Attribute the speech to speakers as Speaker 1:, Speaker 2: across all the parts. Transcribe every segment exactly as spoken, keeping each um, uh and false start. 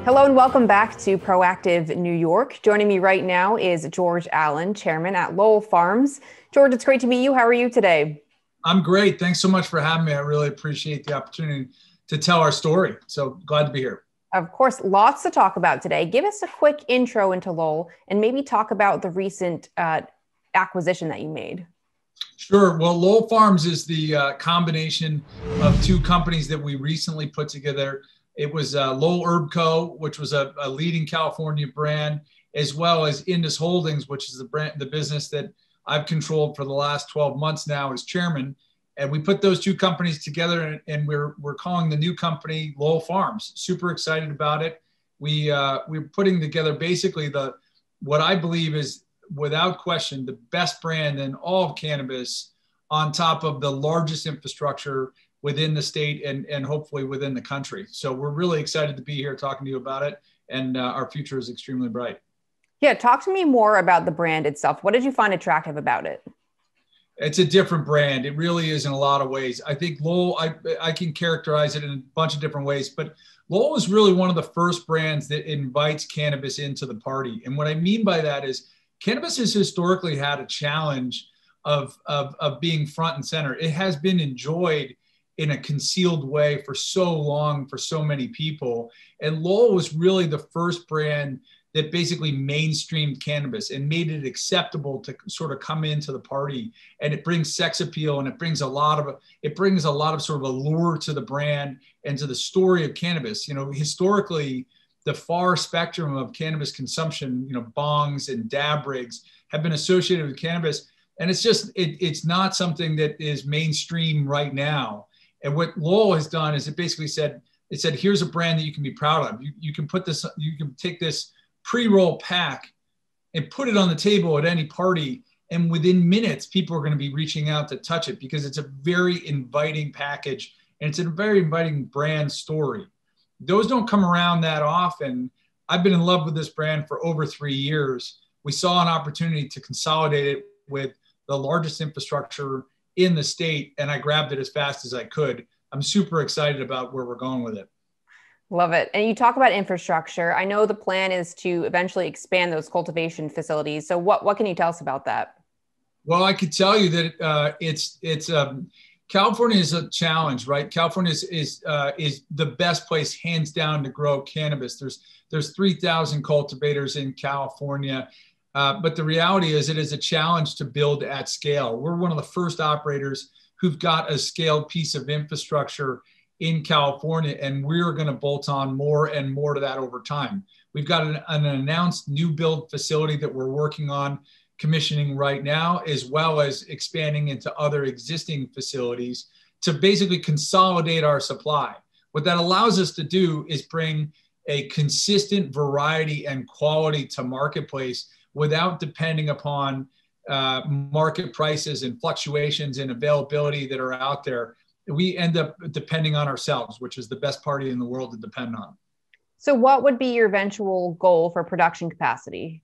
Speaker 1: Hello and welcome back to Proactive New York. Joining me right now is George Allen, chairman at Lowell Farms. George, it's great to meet you. How are you today?
Speaker 2: I'm great. Thanks so much for having me. I really appreciate the opportunity to tell our story. So glad to be here.
Speaker 1: Of course, lots to talk about today. Give us a quick intro into Lowell and maybe talk about the recent uh, acquisition that you made.
Speaker 2: Sure. Well, Lowell Farms is the uh, combination of two companies that we recently put together. It was uh, Lowell Herb Co., which was a, a leading California brand, as well as Indus Holdings, which is the brand, the business that I've controlled for the last twelve months now as chairman. And we put those two companies together, and, and we're we're calling the new company Lowell Farms. Super excited about it. We uh, we're putting together basically the what I believe is, without question, the best brand in all of cannabis, on top of the largest infrastructure within the state and, and hopefully within the country. So we're really excited to be here talking to you about it, and uh, our future is extremely bright.
Speaker 1: Yeah, talk to me more about the brand itself. What did you find attractive about it?
Speaker 2: It's a different brand. It really is in a lot of ways. I think Lowell, I, I can characterize it in a bunch of different ways, but Lowell is really one of the first brands that invites cannabis into the party. And what I mean by that is cannabis has historically had a challenge of, of, of being front and center. It has been enjoyed in a concealed way for so long for so many people. And Lowell was really the first brand that basically mainstreamed cannabis and made it acceptable to sort of come into the party. And it brings sex appeal, and it brings a lot of, it brings a lot of sort of allure to the brand and to the story of cannabis. You know, historically, the far spectrum of cannabis consumption, you know, bongs and dab rigs have been associated with cannabis. And it's just, it, it's not something that is mainstream right now. And what Lowell has done is it basically said, it said, here's a brand that you can be proud of. You, you can put this, you can take this pre-roll pack and put it on the table at any party. And within minutes, people are going to be reaching out to touch it because it's a very inviting package and it's a very inviting brand story. Those don't come around that often. I've been in love with this brand for over three years. We saw an opportunity to consolidate it with the largest infrastructure in the state, and I grabbed it as fast as I could. I'm super excited about where we're going with it.
Speaker 1: Love it. And you talk about infrastructure. I know the plan is to eventually expand those cultivation facilities. So what, what can you tell us about that?
Speaker 2: Well, I could tell you that uh, it's, it's um, California is a challenge, right? California is, is, uh, is the best place, hands down, to grow cannabis. There's, there's three thousand cultivators in California. Uh, but the reality is it is a challenge to build at scale. We're one of the first operators who've got a scaled piece of infrastructure in California, and we're going to bolt on more and more to that over time. We've got an, an announced new build facility that we're working on commissioning right now, as well as expanding into other existing facilities to basically consolidate our supply. What that allows us to do is bring a consistent variety and quality to marketplace without depending upon uh, market prices and fluctuations in availability that are out there. We end up depending on ourselves, which is the best party in the world to depend on.
Speaker 1: So what would be your eventual goal for production capacity?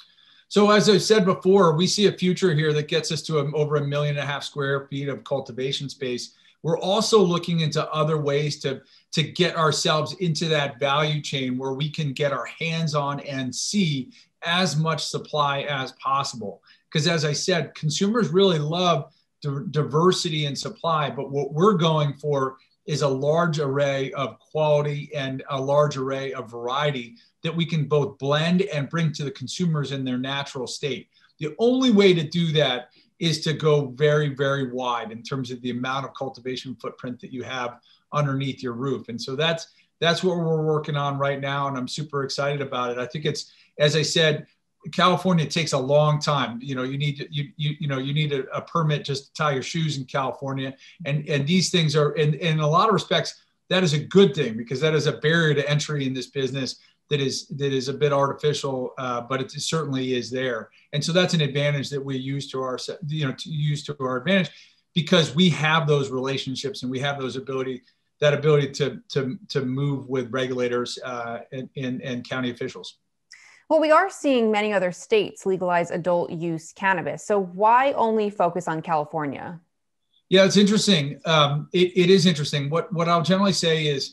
Speaker 2: So as I said before, we see a future here that gets us to a, over a million and a half square feet of cultivation space. We're also looking into other ways to, to get ourselves into that value chain where we can get our hands on and see as much supply as possible. Because as I said, consumers really love diversity in supply, but what we're going for is a large array of quality and a large array of variety that we can both blend and bring to the consumers in their natural state. The only way to do that is to go very, very wide in terms of the amount of cultivation footprint that you have underneath your roof. And so that's that's what we're working on right now, and I'm super excited about it. I think it's, as I said, California takes a long time. You know, you need to, you, you, you know, you need a, a permit just to tie your shoes in California. And, and these things are, in, in a lot of respects, that is a good thing because that is a barrier to entry in this business that is, that is a bit artificial, uh, but it certainly is there. And so that's an advantage that we use to our, you know, to use to our advantage because we have those relationships and we have those ability, that ability to, to, to move with regulators uh, and, and, and county officials.
Speaker 1: Well, we are seeing many other states legalize adult use cannabis. So why only focus on California?
Speaker 2: Yeah, it's interesting. Um, it, it is interesting. What, what I'll generally say is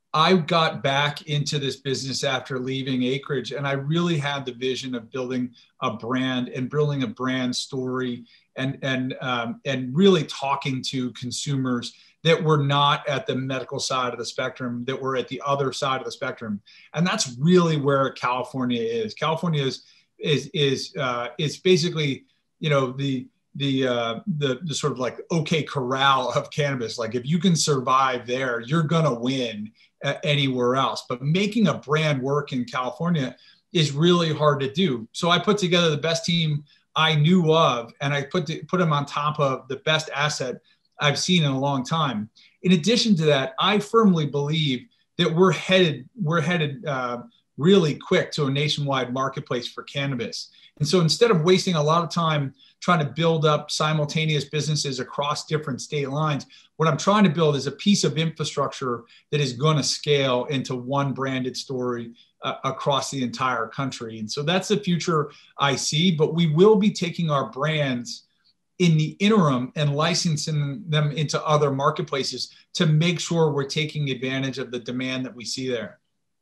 Speaker 2: I got back into this business after leaving Acreage, and I really had the vision of building a brand and building a brand story, and and um, and really talking to consumers that were not at the medical side of the spectrum, that were at the other side of the spectrum, and that's really where California is. California is is is uh, is basically, you know, the the uh, the the sort of like OK Corral of cannabis. Like if you can survive there, you're gonna win anywhere else. But making a brand work in California is really hard to do. So I put together the best team I knew of, and I put to, put them on top of the best asset I've seen in a long time. In addition to that, I firmly believe that we're headed we're headed uh, really quick to a nationwide marketplace for cannabis. And so instead of wasting a lot of time trying to build up simultaneous businesses across different state lines, what I'm trying to build is a piece of infrastructure that is going to scale into one branded story uh, across the entire country. And so that's the future I see, but we will be taking our brands in the interim and licensing them into other marketplaces to make sure we're taking advantage of the demand that we see there.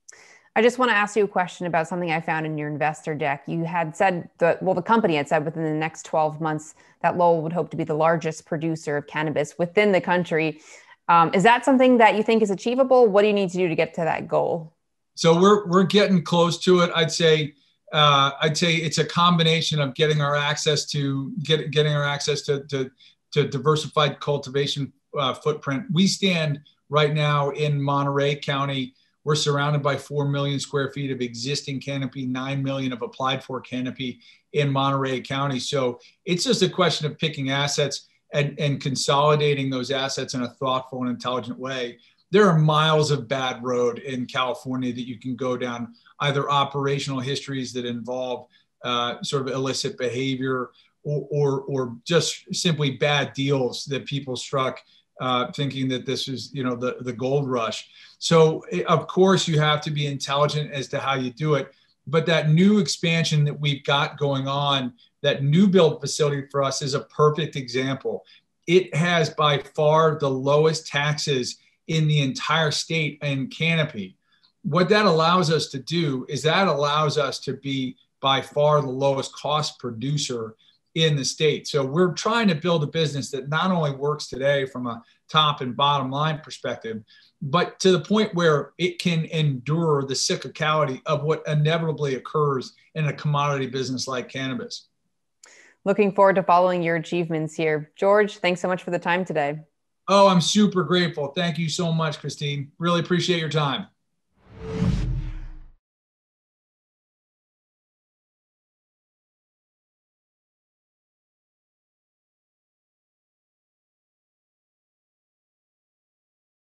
Speaker 1: I just want to ask you a question about something I found in your investor deck. You had said that, well, the company had said within the next twelve months that Lowell would hope to be the largest producer of cannabis within the country. Um, is that something that you think is achievable? What do you need to do to get to that goal?
Speaker 2: So we're we're getting close to it. I'd say uh, I'd say it's a combination of getting our access to get, getting our access to to, to diversified cultivation uh, footprint. We stand right now in Monterey County. We're surrounded by four million square feet of existing canopy, nine million of applied for canopy in Monterey County. So it's just a question of picking assets and, and consolidating those assets in a thoughtful and intelligent way. There are miles of bad road in California that you can go down, either operational histories that involve uh, sort of illicit behavior or, or, or just simply bad deals that people struck Uh, thinking that this is, you know, the, the gold rush. So of course you have to be intelligent as to how you do it. But that new expansion that we've got going on, that new build facility for us is a perfect example. It has by far the lowest taxes in the entire state in canopy. What that allows us to do is that allows us to be by far the lowest cost producer in the state. So we're trying to build a business that not only works today from a top and bottom line perspective, but to the point where it can endure the cyclicality of what inevitably occurs in a commodity business like cannabis.
Speaker 1: Looking forward to following your achievements here. George, thanks so much for the time today.
Speaker 2: Oh, I'm super grateful. Thank you so much, Christine. Really appreciate your time.